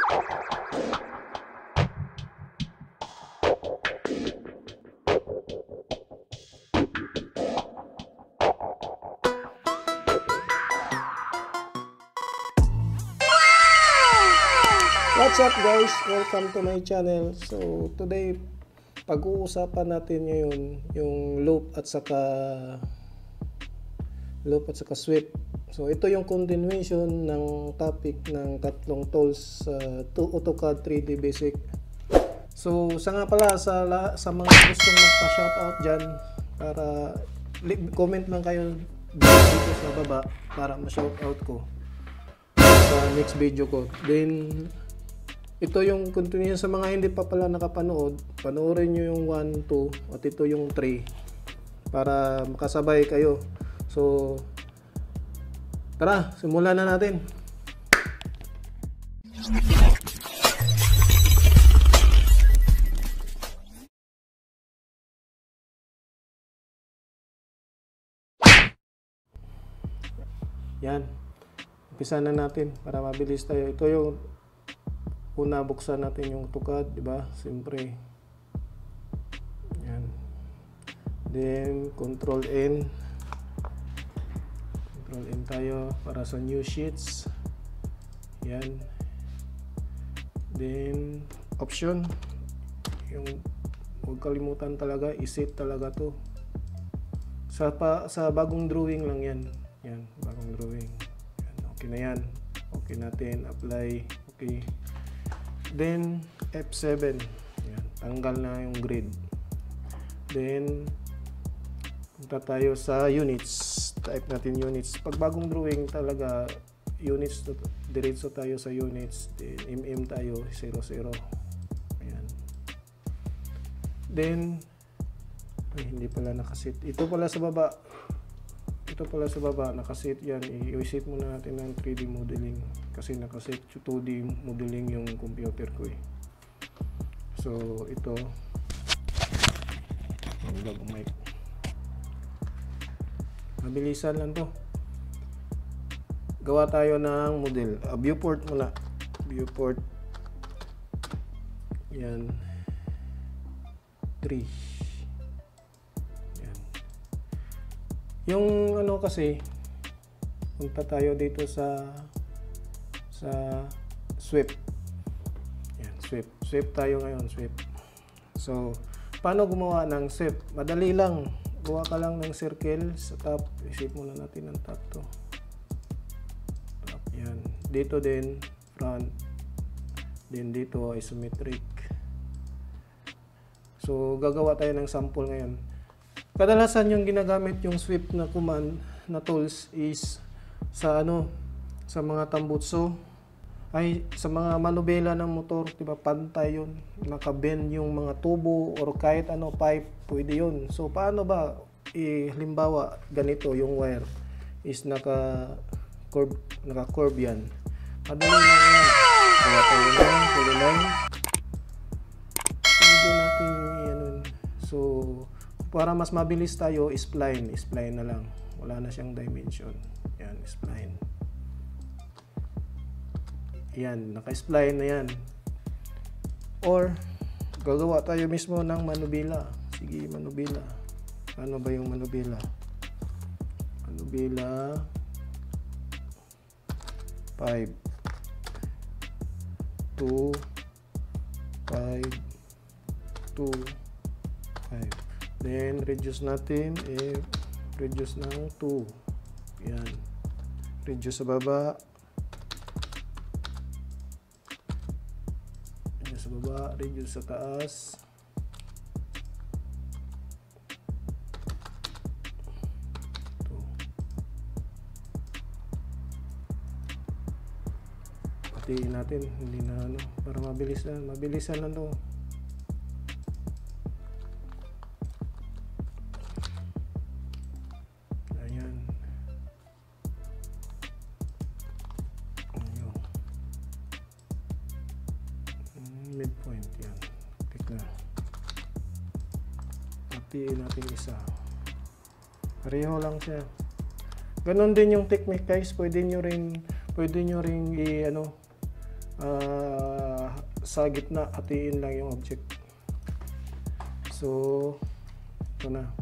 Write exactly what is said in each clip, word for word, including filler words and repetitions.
What's up guys? Welcome to my channel. So today pag-uusapan natin ngayon yung loop at saka loop at saka sweep. So ito yung continuation ng topic ng tatlong tools sa uh, AutoCAD three D Basic. So sa nga pala sa, sa mga gustong magpa-shoutout dyan, para comment lang kayo dito sa baba para ma-shoutout ko sa next video ko. Then ito yung continuation sa mga hindi pa pala nakapanood, panoorin nyo yung one, two at ito yung three para makasabay kayo. So tara, simulan na natin. Yan, umpisa na natin para mabilis tayo. Ito yung una, buksan natin yung AutoCAD, di ba? Siyempre. Yan. Then control N. Control N tayo para sa new sheets. Yan. Then option. Yung huwag kalimutan talaga, i-set talaga to. Sa pa, sa bagong drawing lang yan. Yan, bagong drawing. Yan, okay na yan. Okay natin, apply. Okay. Then F seven, yan, tanggal na yung grid. Then punta tayo sa units, type natin units. Pag bagong drawing talaga units, diretso tayo sa units. Then mm tayo zero zero. Ayan. Then ay, hindi pala nakasit. Ito pala sa baba. Ito pala sa baba nakasit yan. I-set muna natin ng three D modeling kasi nakaset two D modeling yung computer ko eh. So ito ang bagong mic, mabilisan lang to. Gawa tayo ng model, uh, viewport muna. Viewport yan, three. Yung ano kasi, punta tayo dito sa sa sweep. Yan, sweep. Sweep tayo ngayon, sweep. So, paano gumawa ng sweep? Madali lang. Gawa ka lang ng circle sa top. Isip muna natin ang top to. Top, yan. Dito din, front. Then dito, isometric. So, gagawa tayo ng sample ngayon. Kadalasan yung ginagamit yung sweep na command na tools is sa ano, sa mga tambutso, ay sa mga manubela ng motor, diba, pantay yun, nakabend yung mga tubo or kahit ano pipe, pwede yun. So paano ba, eh, halimbawa ganito yung wire is naka curve, naka curve yan, madali lang yan. Kaya tayo lang, tuloy lang, hindi natin yan. So para mas mabilis tayo, spline, spline na lang. Wala na siyang dimension. Yan, spline. Yan, naka-spline na yan. Or, gagawa tayo mismo ng manubila. Sige, manubila. Ano ba yung manubila? Manubila five, two, five, two, five. Then reduce natin, eh, reduce ng two. Yan. Reduce sa baba. Reduce sa baba, reduce sa taas. Ito. Patiin natin, hindi na ano, para mabilisan, mabilisan lang to. Midpoint yan. Click na. Patiin natin isa. Pareho lang siya. Ganon din yung technique guys. Pwede nyo rin, pwede nyo rin i ano, uh, sa gitna, hatiin lang yung object. So, ito na.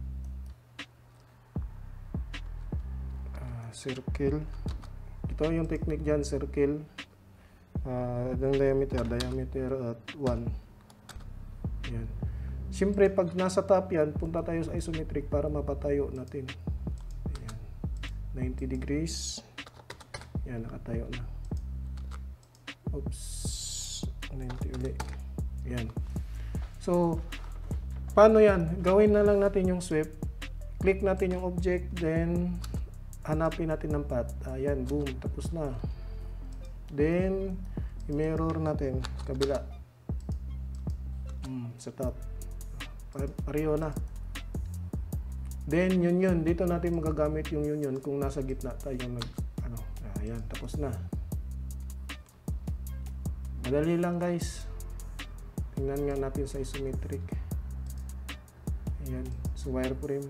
Uh, circle. Ito yung technique dyan, circle. Uh, yung diameter, diameter at one. Yan. Siyempre, pag nasa top yan, punta tayo sa isometric para mapatayo natin. Ayan. ninety degrees. Yan, nakatayo na. Oops. ninety ulit. Yan. So, paano yan? Gawin na lang natin yung sweep. Click natin yung object, then hanapin natin ng path. Ayan, boom. Tapos na. Then, i-mirror natin kabila. Hmm, sa top. Pareho na. Then, yun yun. Dito natin magagamit yung yun yun kung nasa gitna tayo nag, ano, ayan, tapos na. Madali lang guys. Tingnan nga natin sa isometric. Ayan, so wireframe.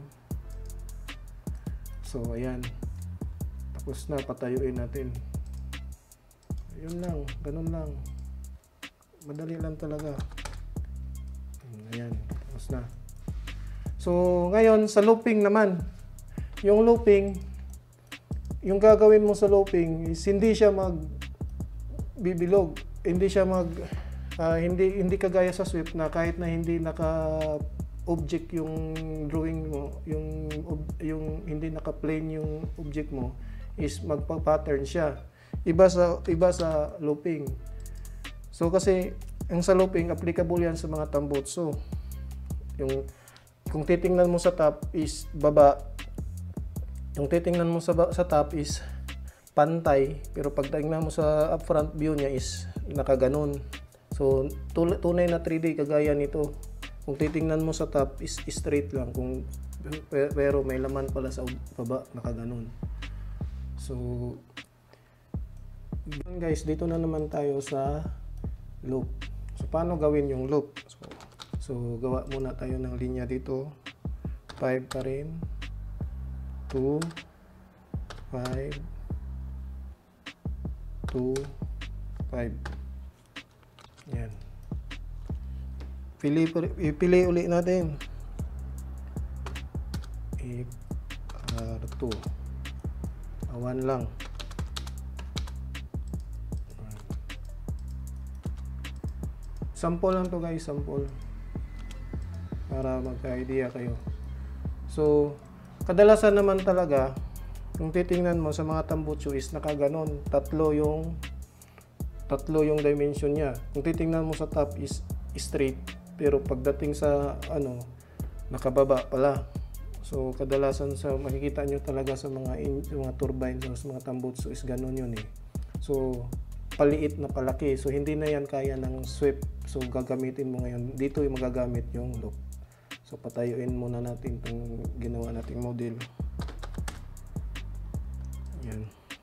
So, ayan. Tapos na, patayuin natin. Ayun lang, ganun lang. Madali lang talaga. Ayan, tapos na. So, ngayon, sa looping naman. Yung looping, yung gagawin mo sa looping is hindi siya mag bibilog. Hindi siya mag, uh, hindi, hindi kagaya sa sweep na kahit na hindi naka object yung drawing mo, yung yung hindi naka-plane yung object mo, is magpa-pattern siya. Iba sa iba sa looping. So kasi ang sa looping applicable yan sa mga tambutso. Yung kung titingnan mo sa top is baba. Yung titingnan mo sa sa top is pantay, pero pag tingnan mo sa upfront view niya is nakaganon. So tunay na three D kagaya nito. Kung titingnan mo sa top is straight lang, kung pero may laman pala sa baba, nakaganon. So yun guys, dito na naman tayo sa loop. So paano gawin yung loop? So, so gawa muna tayo ng linya dito. five pa rin. two, five, two, five. Yan. Pili, ipili ulit natin. I R two. one lang. Sample lang to guys, sample. Para magka-idea kayo. So, kadalasan naman talaga, kung titingnan mo sa mga tambutso is nakaganon, tatlo yung tatlo yung dimension niya. Kung titingnan mo sa top is straight, pero pagdating sa ano, nakababa pala. So kadalasan sa makikita nyo talaga sa mga in, mga turbines o sa mga tambutso is ganon yun eh. So paliit na palaki. So hindi na yan kaya ng sweep. So gagamitin mo ngayon. Dito yung magagamit yung loop. So patayuin muna natin itong ginawa nating model. Yan.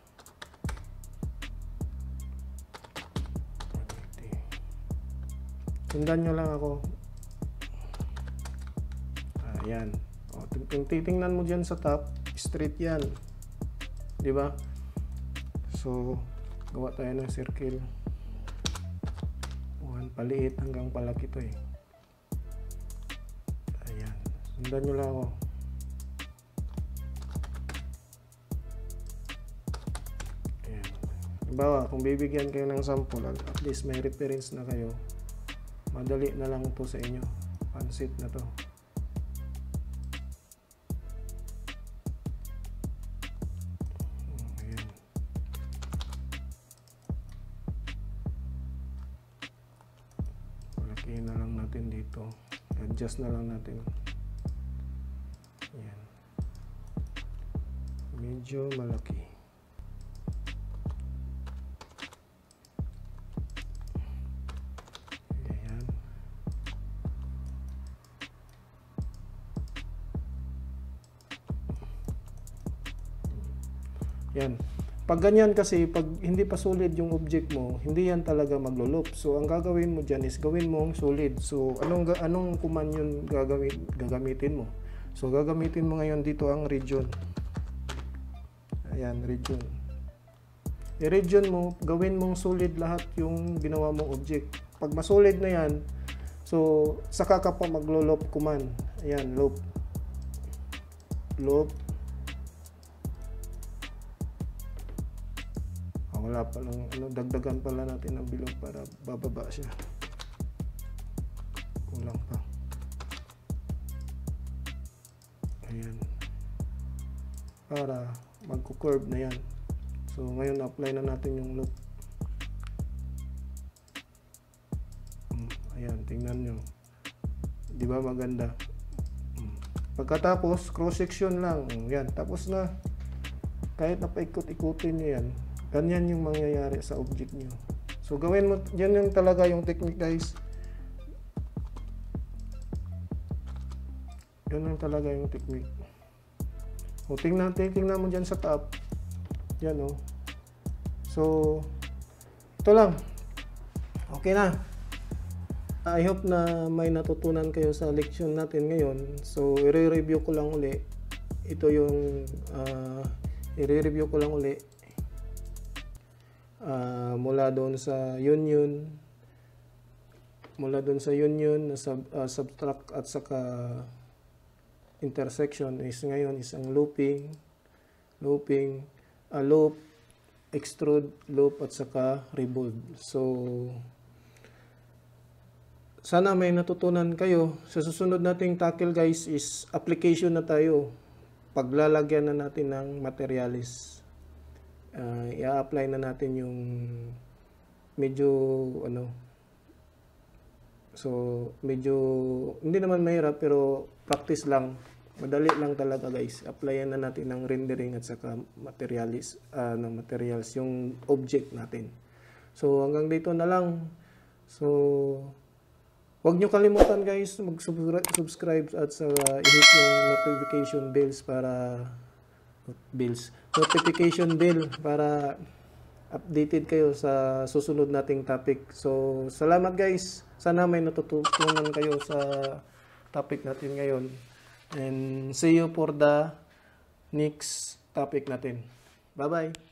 Sundan nyo lang ako. Ayan. O, kung titingnan mo dyan sa top, straight yan. Diba? So, gawa tayo ng circle. One, paliit hanggang palaki to eh. Ayan. Sundan nyo lang ako. Ayan. Halimbawa, kung bibigyan kayo ng sample, at least may reference na kayo. Madali na lang to sa inyo. Pansit na to. Ayan. Palakihin na lang natin dito. Adjust na lang natin. Ayan. Medyo malaki. Yan. Pag ganyan kasi, pag hindi pa solid yung object mo, hindi yan talaga maglo-loop. So, ang gagawin mo dyan is gawin mong solid. So, anong, anong command yun gagawin, gagamitin mo? So, gagamitin mo ngayon dito ang region. Ayan, region. I-region mo, gawin mong solid lahat yung ginawa mong object. Pag masolid na yan, so saka ka pa maglo-loop command. Ayan, loop. Loop. Ah, wala pa lang, ano, dagdagan pala natin ang bilog para bababa siya. Kulang pa. Ayan. Para magko-curve na yan. So ngayon apply na natin yung loop. Ayan, tingnan nyo. Di ba maganda? Pagkatapos, cross-section lang. Yan, tapos na. Kahit napaikot-ikutin nyo yan, ganyan yung mangyayari sa object nyo. So gawin mo, yan yung talaga yung technique guys. Yan yung talaga yung technique. O tingnan, tingnan mo dyan sa top. Yan o. So, ito lang. Okay na. I hope na may natutunan kayo sa leksyon natin ngayon. So, i-review ko lang uli. Ito yung uh, i-review ko lang uli. Uh, mula doon sa union. Mula doon sa union, sub, uh, subtract at saka intersection is ngayon isang looping. Looping. Uh, loop, extrude, loop, at saka revolve. So, sana may natutunan kayo. Sa susunod nating tackle guys is application na tayo. Paglalagyan na natin ng materialis. Uh, i-apply na natin yung medyo, ano, so, medyo, hindi naman mahirap, pero practice lang. Madali lang talaga guys. Applyan na natin ng rendering at saka materialis, uh, ng materials, yung object natin. So hanggang dito na lang. So huwag nyo kalimutan guys mag-subscribe at saka i-hit yung notification bells para bills, notification bell para updated kayo sa susunod nating topic. So salamat guys. Sana may natutunan kayo sa topic natin ngayon. And see you for the next topic natin. Bye-bye.